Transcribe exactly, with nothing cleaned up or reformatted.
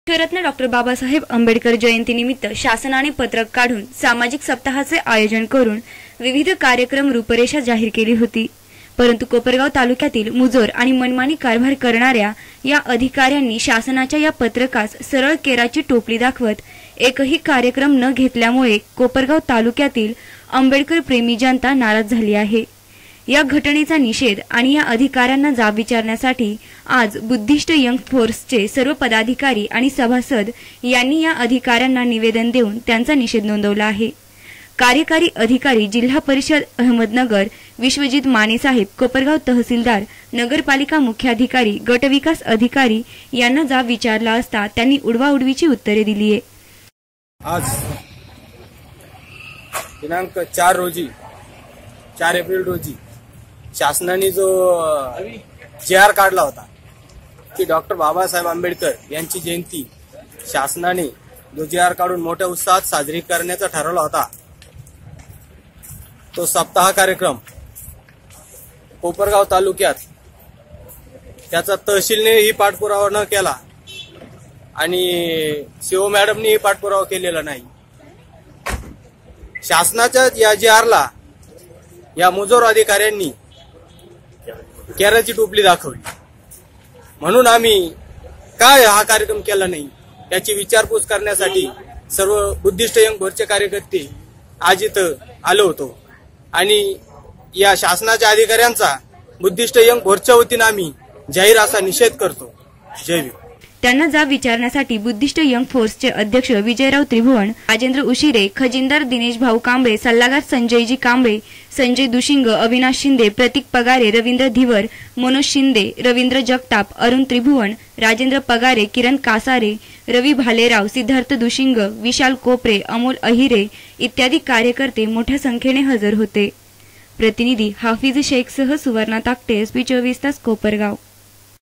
शहरातल्या डॉक्टर बाबासाहेब आंबेडकर जयंतीनिमित्त शासनाने पत्रक काढून सामाजिक सप्ताहाचे आयोजन करून विविध कार्यक्रम रूपरेषा जाहीर केली होती। परंतु कोपरगाव तालुक्यातील मुजोर आणि मनमानी कारभार करणाऱ्या या अधिकाऱ्यांनी शासनाच्या या पत्रकास सरळ केराची टोपली दाखवत एकही कार्यक्रम न घेतल्यामुळे कोपरगाव तालुक्यातील आंबेडकर प्रेमी जनता नाराज झाली आहे। या घटनेचा निषेध आणि या अधिकाऱ्यांना जाब विचारण्यासाठी आज बुद्धिस्ट यंग फोर्सचे सर्व पदाधिकारी आणि सभासद यांनी या अधिकाऱ्यांना निवेदन देऊन त्यांचा निषेध नोंदवला आहे। कार्यकारी अधिकारी जिल्हा परिषद अहमदनगर विश्वजित माने साहेब, कोपरगाव तहसीलदार, नगरपालिका मुख्याधिकारी, गटविकास अधिकारी यांना जाब विचारला असता त्यांनी उडवाउडवीची उत्तरे दिली आहे। आज दिनांक चार रोजी चार एप्रिल रोजी शासनाने जो जे आर काढला होता की डॉक्टर बाबासाहेब आंबेडकर यांची जयंती शासनाने जो जे आर काढून मोठ्या उत्साहात साजरी करण्याचा ठरवला होता, तो सप्ताह कार्यक्रम कोपरगाव तालुक्यात त्याचा तहसीलनेही पाठपुरावा न केला आणि सीओ मॅडमनेही पाठपुरावा केलेला नाही। शासनाच्या या जे आरला या मुजोर अधिकाऱ्यांनी केराची टोपली दाखवली, म्हणून आम्ही काय हा कार्यक्रम केला नाही याची विचारपूस करण्यासाठी सर्व बुद्धिस्ट यंग फोर्सचे कार्यकर्ते आज इथं आलो होतो आणि या शासनाच्या अधिकाऱ्यांचा बुद्धिस्ट यंग फोर्सच्या वतीने आम्ही जाहीर असा निषेध करतो। जय भीम। त्यांना जाब विचारण्यासाठी बुद्धिस्ट यंग फोर्सचे अध्यक्ष विजयराव त्रिभुवन, राजेंद्र उशिरे, खजिनदार दिनेश भाऊ कांबळे, सल्लागार संजयजी कांबळे, संजय दुशिंग, अविनाश शिंदे, प्रतीक पगारे, रवींद्र धिवर, मनोज शिंदे, रवींद्र जगताप, अरुण त्रिभुवन, राजेंद्र पगारे, किरण कासारे, रवी भालेराव, सिद्धार्थ दुशिंग, विशाल कोपरे, अमोल अहिरे इत्यादी कार्यकर्ते मोठ्या संख्येने हजर होते। प्रतिनिधी हाफिज शेखसह सुवर्णा ताकटे, एस पी चोवीस तास, कोपरगाव।